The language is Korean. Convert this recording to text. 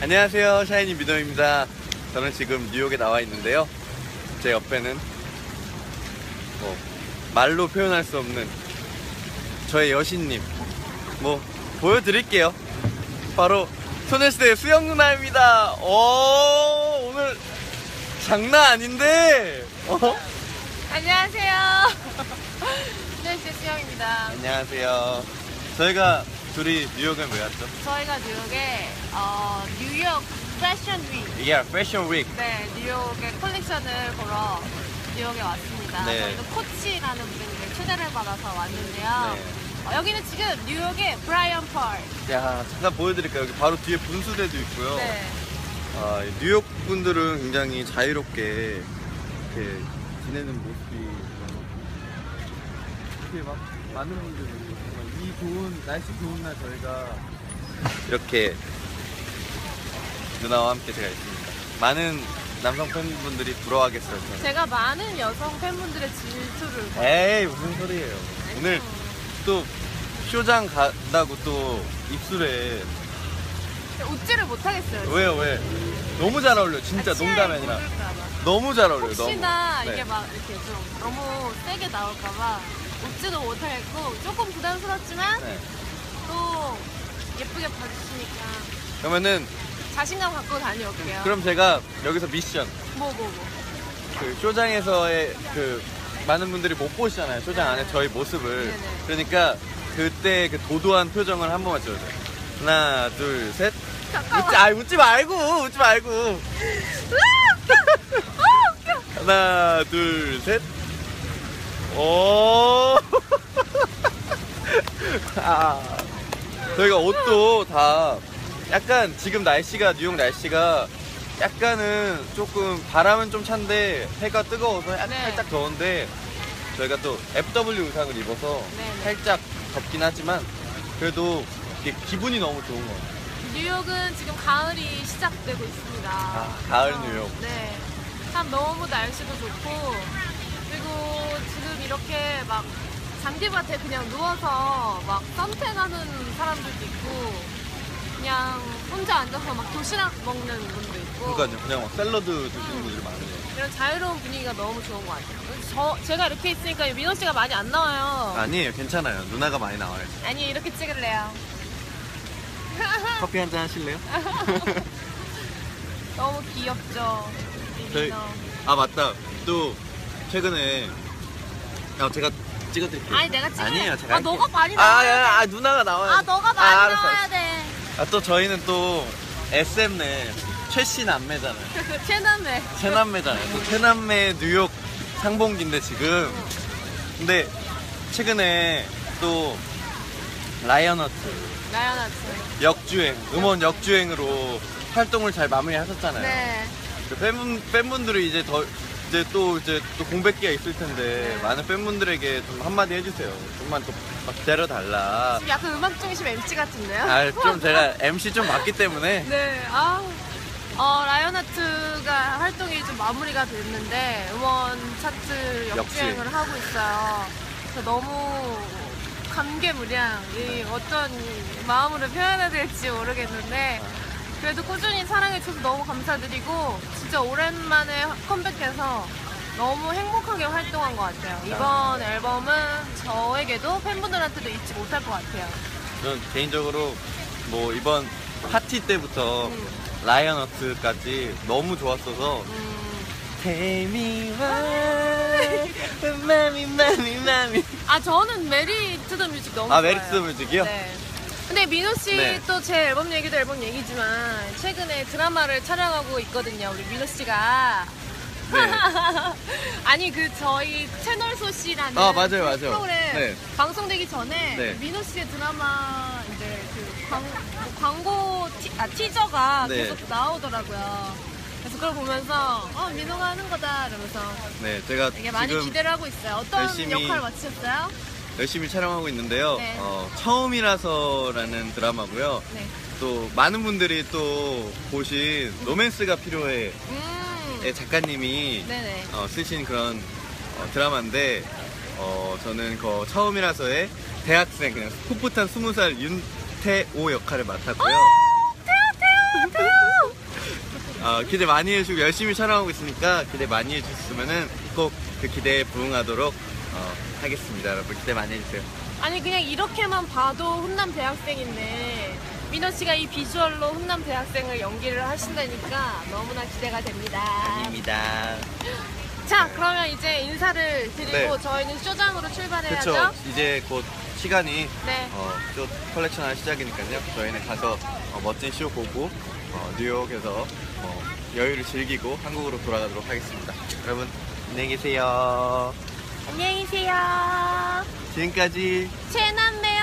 안녕하세요, 샤이니 민호입니다. 저는 지금 뉴욕에 나와 있는데요. 제 옆에는 말로 표현할 수 없는 저의 여신님 보여드릴게요. 바로 소녀시대의 수영 누나입니다. 오늘 장난 아닌데. 안녕하세요. 소녀시대 수영입니다. 안녕하세요. 저희가 둘이 뉴욕에 왜 왔죠? 저희가 뉴욕에 뉴욕 패션 윅. 이게 패션 윅. 네, 뉴욕의 컬렉션을 보러 뉴욕에 왔습니다. 네. 저희도 코치라는 분에게 초대를 받아서 왔는데요. 네. 여기는 지금 뉴욕의 브라이언 펄. 야, 잠깐 보여드릴까요? 여기 바로 뒤에 분수대도 있고요. 네. 뉴욕 분들은 굉장히 자유롭게 이렇게 지내는 모습이 이렇게 막 많은 분들이 정말 이 좋은 날씨 좋은 날 저희가 이렇게 누나와 함께 제가 있습니다. 많은 남성 팬분들이 부러워하겠어요. 저는. 제가 많은 여성 팬분들의 질투를. 에이 무슨 소리예요. 오늘 또 쇼장 간다고 또 입술에 웃지를 못하겠어요. 왜요 왜? 너무 잘 어울려 진짜 농담이 아니라 너무 잘 어울려요. 혹시나 너무. 이게 네. 막 이렇게 좀 너무 세게 나올까봐 웃지도 못하겠고 조금 부담스럽지만 네. 또 예쁘게 봐주시니까 그러면은 자신감 갖고 다녀올게요. 그럼 제가 여기서 미션 뭐. 그 쇼장에서의 그 많은 분들이 못 보시잖아요. 쇼장 안에 저희 모습을. 네네. 그러니까 그때 그 도도한 표정을 한 번만 찍어줘요. 하나 둘 셋. 잠깐만. 웃지 말고. 하나 둘 셋. 오. 저희가 옷도 다 약간 지금 날씨가 뉴욕 날씨가 약간은 조금 바람은 좀 찬데 해가 뜨거워서 약간 네. 살짝 더운데 저희가 또 FW 의상을 입어서 네네. 살짝 덥긴 하지만 그래도 이게 기분이 너무 좋은 것 같아요. 뉴욕은 지금 가을이 시작되고 있습니다. 가을 뉴욕. 네. 참 너무 날씨도 좋고 그리고 지금 이렇게 막 잔디밭에 그냥 누워서 막 선탠하는 사람들도 있고 그냥 혼자 앉아서 막 도시락 먹는 분도 있고 그러니까요. 그냥 막 샐러드 드시는 분들이 많아요. 이런 자유로운 분위기가 너무 좋은 것 같아요. 제가 이렇게 있으니까 민호 씨가 많이 안 나와요. 아니에요. 괜찮아요. 누나가 많이 나와요. 아니 이렇게 찍을래요. 커피 한잔 하실래요? 너무 귀엽죠. 우리 저희- 민호. 맞다. 또 최근에 제가 찍어드릴게요. 아니 내가 찍을래. 아니에요. 제가 할게요. 너가 많이 나와야 돼. 누나가 나와요. 너가 많이 알았어, 나와야 알았어. 돼. 또 저희는 또 SM네 최씨 남매잖아요. 최남매. 최남매잖아요. 또 최남매 뉴욕 상봉기인데 지금 근데 최근에 또 라이언하트 라이언하트. 역주행 음원 역주행으로 활동을 잘 마무리하셨잖아요. 네. 그 팬분들이 이제 또 공백기가 있을 텐데 네. 많은 팬분들에게 좀 한마디 해주세요. 좀만 더 막 기다려달라. 지금 약간 음악 중심 MC 같은데요? 좀 제가 MC 좀 맡기 때문에 네. 라이언하트가 활동이 좀 마무리가 됐는데 음원 차트 역주행을 하고 있어요. 그래서 너무 감개무량 어떤 마음으로 표현해야 될지 모르겠는데 그래도 꾸준히 사랑해줘서 너무 감사드리고 진짜 오랜만에 컴백해서 너무 행복하게 활동한 것 같아요. 이번 앨범은 저에게도 팬분들한테도 잊지 못할 것 같아요. 저는 개인적으로 이번 파티 때부터 라이언하트까지 너무 좋았어서 Tell me why 마미 저는 메리 투 더 뮤직 너무 좋아요. 메리 투 더 뮤직이요? 네. 근데 민호 씨 네. 또 제 앨범 얘기도 앨범 얘기지만 최근에 드라마를 촬영하고 있거든요. 우리 민호 씨가. 네. 아니 저희 채널 소시라는 맞아요. 프로그램 네. 방송되기 전에 네. 민호 씨의 드라마 이제 광고 티저가 네. 계속 나오더라고요. 그래서 그걸 보면서 민호가 하는 거다 이러면서 네, 제가 되게 많이 지금 기대를 하고 있어요. 어떤 열심히 역할 맡으셨어요? 열심히 촬영하고 있는데요. 네. 처음이라서라는 드라마고요. 네. 또 많은 분들이 또 보신 로맨스가 필요해 작가님이 네네. 쓰신 그런 드라마인데 저는 처음이라서의 대학생 그냥 풋풋한 20살 윤태오 역할을 맡았고요. 태호! 기대 많이 해주고 열심히 촬영하고 있으니까 기대 많이 해주셨으면은 꼭 그 기대에 부응하도록 하겠습니다. 여러분 기대 많이 해주세요. 아니 그냥 이렇게만 봐도 훈남 대학생인데 민호 씨가 이 비주얼로 훈남 대학생을 연기를 하신다니까 너무나 기대가 됩니다. 아닙니다. 자, 그러면 이제 인사를 드리고 네. 저희는 쇼장으로 출발해야죠. 그쵸. 이제 곧 시간이 네. 쇼 컬렉션 할 시작이니까요. 저희는 가서 멋진 쇼 보고 뉴욕에서 여유를 즐기고 한국으로 돌아가도록 하겠습니다. 여러분 안녕히 계세요. 안녕히 계세요. 지금까지 최남매요.